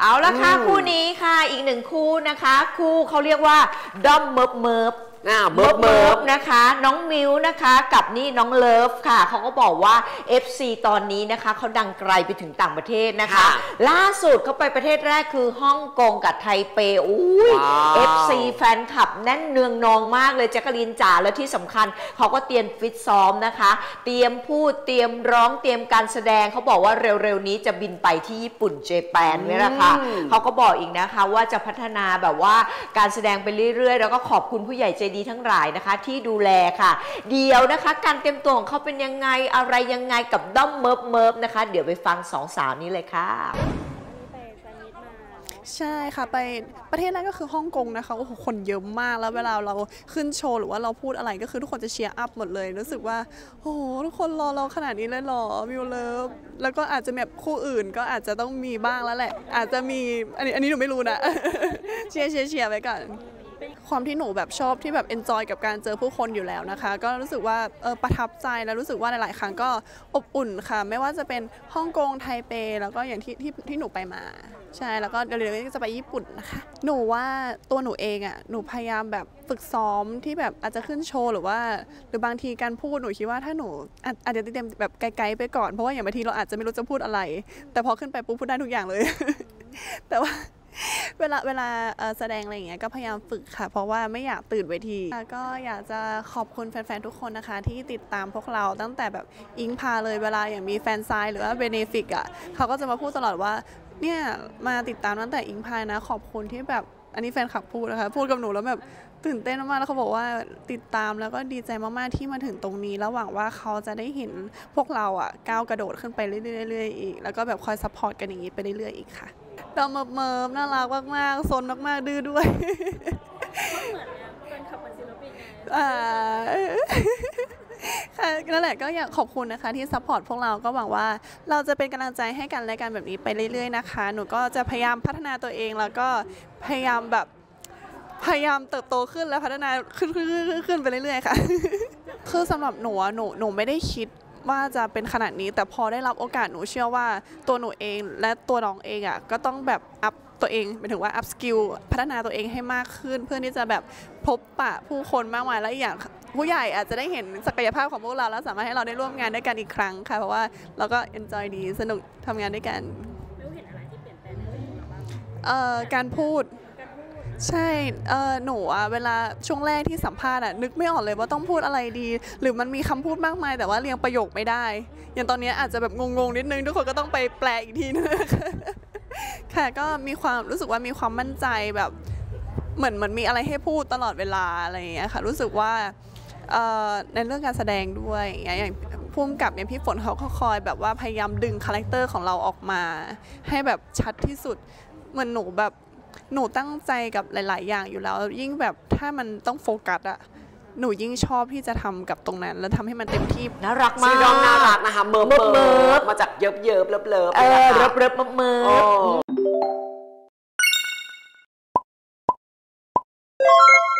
เอาละค่ะคู่นี้ค่ะอีกหนึ่งคู่นะคะคู่เขาเรียกว่าด้อมเมิบเมิบนะคะน้องมิวนะคะกับนี่น้องเลิฟค่ะเขาก็บอกว่า FC ตอนนี้นะคะเขาดังไกลไปถึงต่างประเทศนะคะล่าสุดเขาไปประเทศแรกคือฮ่องกงกับไทเปอุ้ย FC แฟนคลับแน่นเนืองนองมากเลยแจ๊กกะลีนจ๋าและที่สำคัญเขาก็เตรียมฟิตซ้อมนะคะเตรียมพูดเตรียมร้องเตรียมการแสดงเขาบอกว่าเร็วๆนี้จะบินไปที่ญี่ปุ่นเจแปนนี่แหละค่ะเขาก็บอกอีกนะคะว่าจะพัฒนาแบบว่าการแสดงไปเรื่อยๆแล้วก็ขอบคุณผู้ใหญ่ใจดีทั้งหลายนะคะที่ดูแลค่ะเดี๋ยวนะคะการเตรียมตัวของเขาเป็นยังไงอะไรยังไงกับด้อมเมิบนะคะเดี๋ยวไปฟังสองสาวนี้เลยค่ะใช่ค่ะไปประเทศแรกก็คือฮ่องกงนะคะโอ้โหคนเยอะมากแล้วเวลาเราขึ้นโชว์หรือว่าเราพูดอะไรก็คือทุกคนจะเชียร์อัพหมดเลยรู้สึกว่าโอ้โหทุกคนรอเราขนาดนี้เลยหรอมิวเลิฟแล้วก็อาจจะแบบคู่อื่นก็อาจจะต้องมีบ้างแล้วแหละอาจจะมีอันนี้หนูไม่รู้นะ เชียร์ไว้ก่อนความที่หนูแบบชอบที่แบบเอนจอยกับการเจอผู้คนอยู่แล้วนะคะก็รู้สึกว่าประทับใจแล้วรู้สึกว่าหลายๆครั้งก็อบอุ่นค่ะไม่ว่าจะเป็นฮ่องกงไทเปแล้วก็อย่างที่หนูไปมาใช่แล้วก็เดี๋ยวก็จะไปญี่ปุ่นนะคะหนูว่าตัวหนูเองอ่ะหนูพยายามแบบฝึกซ้อมที่แบบอาจจะขึ้นโชว์หรือบางทีการพูดหนูคิดว่าถ้าหนูอาจจะเตรียมแบบไกลๆไปก่อนเพราะว่าอย่างบางทีเราอาจจะไม่รู้จะพูดอะไรแต่พอขึ้นไปปุ๊บพูดได้ทุกอย่างเลย แต่ว่าเวลาแสดงอะไรอย่างเงี้ยก็พยายามฝึกค่ะเพราะว่าไม่อยากตื่นเวทีก็อยากจะขอบคุณแฟนๆทุกคนนะคะที่ติดตามพวกเราตั้งแต่แบบอิงพาเลยเวลาอย่างมีแฟนไซน์หรือว่าเบเนฟิกอ่ะเขาก็จะมาพูดตลอดว่าเนี่ยมาติดตามตั้งแต่อิงพานะขอบคุณที่แบบอันนี้แฟนคลับพูดนะคะพูดกับหนูแล้วแบบตื่นเต้นมากๆแล้วเขาบอกว่าติดตามแล้วก็ดีใจมากๆที่มาถึงตรงนี้แล้วหวังว่าเขาจะได้เห็นพวกเราอ่ะก้าวกระโดดขึ้นไปเรื่อยๆอีกแล้วก็แบบคอยซัพพอร์ตกันอย่างนี้ไปเรื่อยๆอีกค่ะดอมเมิบน่ารักมากๆซนมากๆดื้อด้วยเหมือนเป็นขับเป็นศิลปินค่ะนั่นแหละก็อยากขอบคุณนะคะที่ซัพพอร์ตพวกเราก็หวังว่าเราจะเป็นกำลังใจให้กันและกันแบบนี้ไปเรื่อยๆนะคะหนูก็จะพยายามพัฒนาตัวเองแล้วก็พยายามเติบโตขึ้นและพัฒนาขึ้นไปเรื่อยๆค่ะคือสำหรับหนูไม่ได้คิดว่าจะเป็นขนาดนี้แต่พอได้รับโอกาสหนูเชื่อว่าตัวหนูเองและตัวน้องเองอ่ะก็ต้องแบบอัพตัวเองหมายถึงว่าอัพสกิลพัฒนาตัวเองให้มากขึ้นเพื่อที่จะแบบพบปะผู้คนมากมายและอีกอย่างผู้ใหญ่อาจจะได้เห็นศักยภาพของพวกเราแล้วสามารถให้เราได้ร่วมงานด้วยกันอีกครั้งค่ะเพราะว่าเราก็เอนจอยดีสนุกทำงานด้วยกันไม่เห็นอะไรที่เปลี่ยนแปลงในตัวเราบ้างการพูดใช่หนูอะเวลาช่วงแรกที่สัมภาษณ์อะนึกไม่ออกเลยว่าต้องพูดอะไรดีหรือมันมีคำพูดมากมายแต่ว่าเรียงประโยคไม่ได้อย่างตอนนี้อาจจะแบบงงนิดนึงทุกคนก็ต้องไปแปลอีกทีนึงค่ะก็มีความรู้สึกว่ามีความมั่นใจแบบเหมือนมีอะไรให้พูดตลอดเวลาอะไรอย่างเงี้ยค่ะรู้สึกว่าในเรื่องการแสดงด้วยอย่างพุ่มกับอย่างพี่ฝนเขาก็คอยแบบว่าพยายามดึงคาแรคเตอร์ของเราออกมาให้แบบชัดที่สุดเหมือนหนูตั้งใจกับหลายๆอย่างอยู่แล้วยิ่งแบบถ้ามันต้องโฟกัสอะหนูยิ่งชอบที่จะทำกับตรงนั้นแล้วทำให้มันเต็มที่น่ารักมากซีดอมน่ารักนะคะเมิบมาจากเยิบเลิฟเมิบ